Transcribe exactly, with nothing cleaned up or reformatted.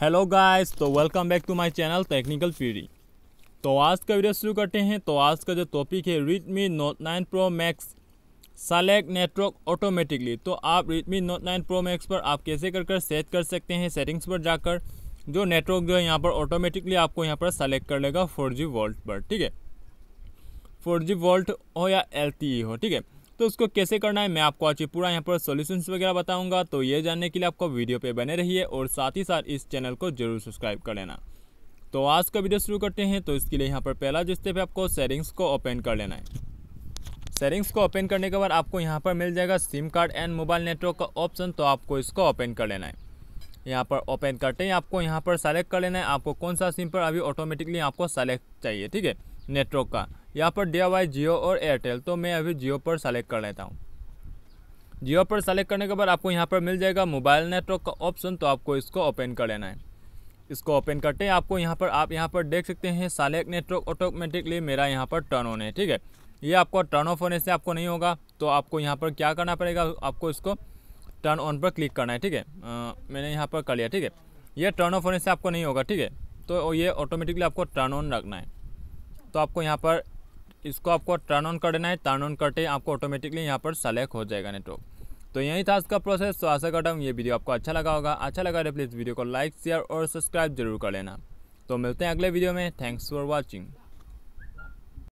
Hello guys, तो welcome back to my channel technical PD. तो आज का वीडियो शुरू करते हैं। तो आज का जो टॉपिक है Redmi Note nine Pro Max select network automatically. तो आप Redmi Note nine Pro Max पर आप कैसे कर कर सेट कर सकते हैं, सेटिंग्स पर जाकर जो नेटवर्क जो है यहाँ पर ऑटोमेटिकली आपको यहाँ पर सेलेक्ट कर लेगा फोर जी वोल्ट पर। ठीक है, फोर जी वोल्ट हो या एल टी ई हो। ठीक है, तो उसको कैसे करना है मैं आपको आज पूरा यहाँ पर सॉल्यूशंस वगैरह बताऊंगा। तो ये जानने के लिए आपको वीडियो पे बने रहिए और साथ ही साथ इस चैनल को जरूर सब्सक्राइब कर लेना। तो आज का वीडियो शुरू करते हैं। तो इसके लिए यहाँ पर पहला जो स्टेप है, आपको सेटिंग्स को ओपन कर लेना है। सेटिंग्स को ओपन करने के बाद आपको यहाँ पर मिल जाएगा sim card and mobile network का ऑप्शन। तो आपको इसको ओपन कर लेना है। यहाँ पर ओपन करते ही आपको यहाँ पर सेलेक्ट कर लेना है आपको कौन सा सिम पर अभी ऑटोमेटिकली आपको सेलेक्ट चाहिए। ठीक है, नेटवर्क का यहाँ पर दिया हुआ है जियो और एयरटेल। तो मैं अभी जियो पर सेलेक्ट कर लेता हूँ। जियो पर सेलेक्ट करने के बाद आपको यहाँ पर मिल जाएगा मोबाइल नेटवर्क का ऑप्शन। तो आपको इसको ओपन कर लेना है। इसको ओपन करते हैं आपको यहाँ पर आप यहाँ पर देख सकते हैं सेलेक्ट नेटवर्क ऑटोमेटिकली मेरा यहाँ पर टर्न ऑन है। ठीक है, ये आपको टर्न ऑफ होने से आपको नहीं होगा। तो आपको यहाँ पर क्या करना पड़ेगा, आपको इसको टर्न ऑन पर क्लिक करना है। ठीक है, मैंने यहाँ पर कर लिया। ठीक है, ये टर्न ऑफ होने से आपको नहीं होगा। ठीक है, तो ये ऑटोमेटिकली आपको टर्न ऑन रखना है। तो आपको यहाँ पर इसको आपको टर्न ऑन कर देना है। टर्न ऑन करते ही आपको ऑटोमेटिकली यहाँ पर सेलेक्ट हो जाएगा नेटवर्क। तो यही था इसका प्रोसेस। तो आशा करता हूँ ये वीडियो आपको अच्छा लगा होगा। अच्छा लगा तो प्लीज़ वीडियो को लाइक शेयर और सब्सक्राइब जरूर कर लेना। तो मिलते हैं अगले वीडियो में। Thanks for watching.